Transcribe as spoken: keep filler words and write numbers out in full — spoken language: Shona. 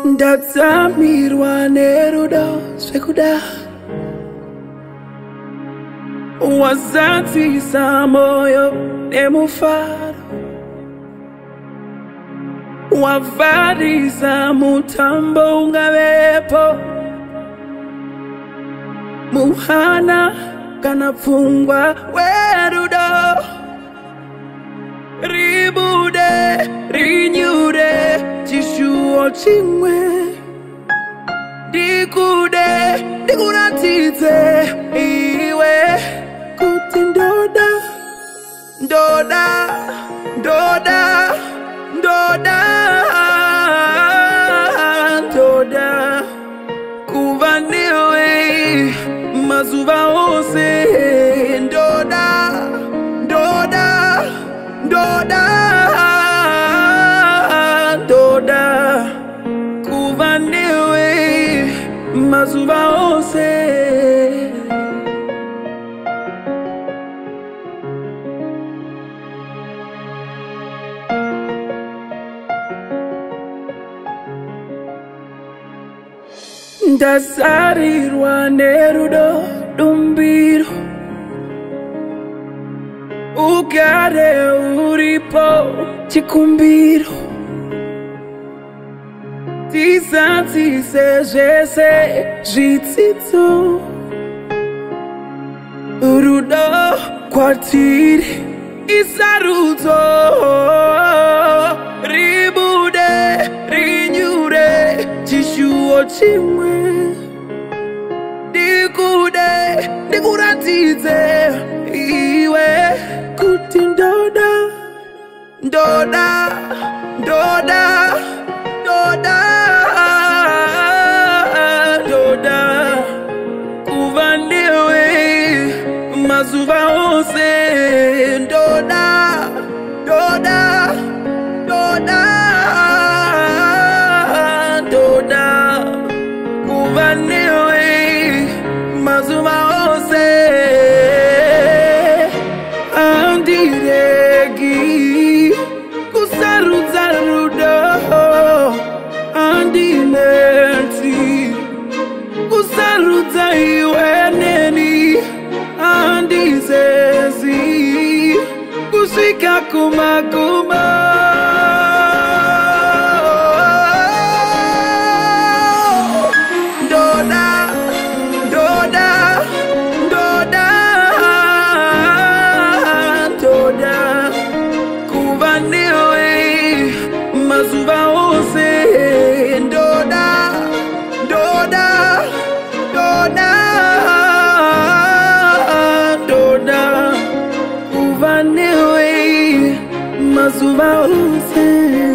Ndadzamirwa nerudo zvekuda wazadzisa moyo nemufaro wavharisa mutambo ungavepo muhana kana pfungwa werudo ribude rinyure chishuwo chimwe ndikude ndikuratidze iwe kuti ndoda ndoda ndoda ndoda ndoda kuva newe mazuva ose ndoda ndoda ndoda ndoda kuva newe mazuva ose ndazarirwa nerudo dumbiro ugare uripo chikumbiro tizadzise zvese zvidzidzo rudo kwatiri isarudzo ribude rinyure chishuwo chimwe ndikude ndikuratidze iwe kuti ndoda ndoda ndoda ndoda ndoda kuva newe mazuva ose ndoda ndoda ndoda ndoda kuva newe mazuva ose andiregi kusarudza rudo andineti kusarudza iwe neni andizezi kusvika kumaguma ndoda ndoda ndoda ndoda kuva newe mazuva ose ndoda ndoda ndoda ndoda kuva newe mazuva ose